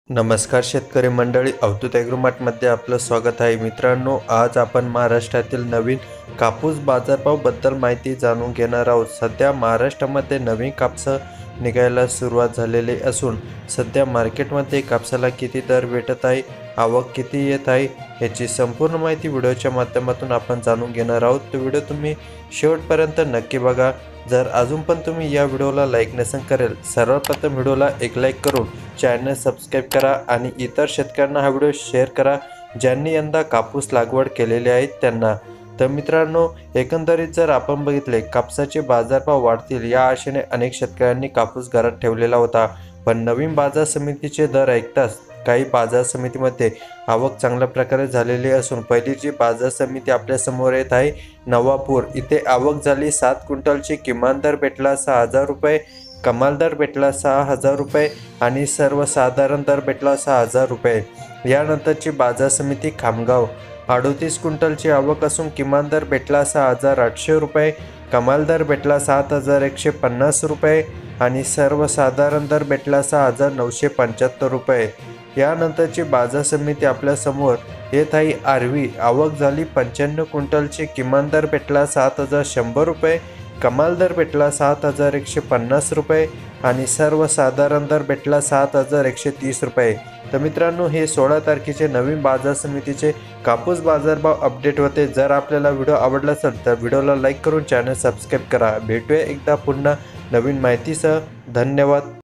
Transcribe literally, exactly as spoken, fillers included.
नमस्कार शेतकरी मंडळी, अवधूत ॲग्रोमार्टमध्ये आपलं स्वागत आहे. मित्रांनो, आज आपण महाराष्ट्रातील नवीन कापूस बाजारभावाबद्दल माहिती जाणून घेणार आहोत. सध्या महाराष्ट्रामध्ये नवीन कापूस निघायला सुरुवात झालेली असून सध्या मार्केटमध्ये कापसाला किती दर भेटत आहे, आवक किती येत आहे याची संपूर्ण माहिती व्हिडिओच्या माध्यमातून आपण जाणून घेणार आहोत. तो व्हिडिओ तुम्ही शेवटपर्यंत नक्की बघा. जर अजून पण तुम्ही या व्हिडिओला लाईक नसेल करेल, सर्वप्रथम व्हिडिओला एक लाईक करून चॅनल सबस्क्राईब करा आणि इतर शेतकऱ्यांना हा व्हिडिओ शेअर करा ज्यांनी यंदा कापूस लागवड केलेली आहे त्यांना. तर मित्रांनो, एकंदरीत जर आपण बघितले, कापसाचे बाजारभाव वाढतील या आशेने अनेक शेतकऱ्यांनी कापूस घरात ठेवलेला होता. पण नवीन बाजार समितीचे दर ऐकताच काही बाजार समितीमध्ये आवक चांगल्या प्रकारे झालेली असून पहिली जी बाजार समिती आपल्या समोर येत आहे नवापूर, इथे आवक झाली सात क्विंटलची. किमान दर भेटला सहा हजार रुपये, कमाल दर भेटला सहा हजार रुपये आणि सर्वसाधारण दर भेटला सहा हजार रुपये. यानंतरची बाजार समिती खामगाव, अडोतीस क्विंटलची आवक असून किमान दर भेटला सहा हजार आठशे रुपये, कमाल दर भेटला सात हजार एकशे पन्नास रुपये आणि सर्वसाधारण दर भेटला सहा हजार नऊशे पंच्याहत्तर रुपये. यानंतरची बाजार समिती आपल्यासमोर येत आहे आर्वी, आवक झाली पंच्याण्णव क्विंटलची. किमान दर भेटला सात हजार शंभर रुपये, कमाल दर भेटला सात हजार एकशे पन्नास रुपये आणि सर्वसाधारण दर भेटला सात हजार एकशे तीस रुपये. तर मित्रांनो, हे सोळा तारखेचे नवीन बाजार समितीचे कापूस बाजारभाव अपडेट होते. जर आपल्याला व्हिडिओ आवडला असेल तर व्हिडिओला लाईक करून चॅनल सबस्क्राईब करा. भेटूया एकदा पुन्हा नवीन माहितीसह. धन्यवाद.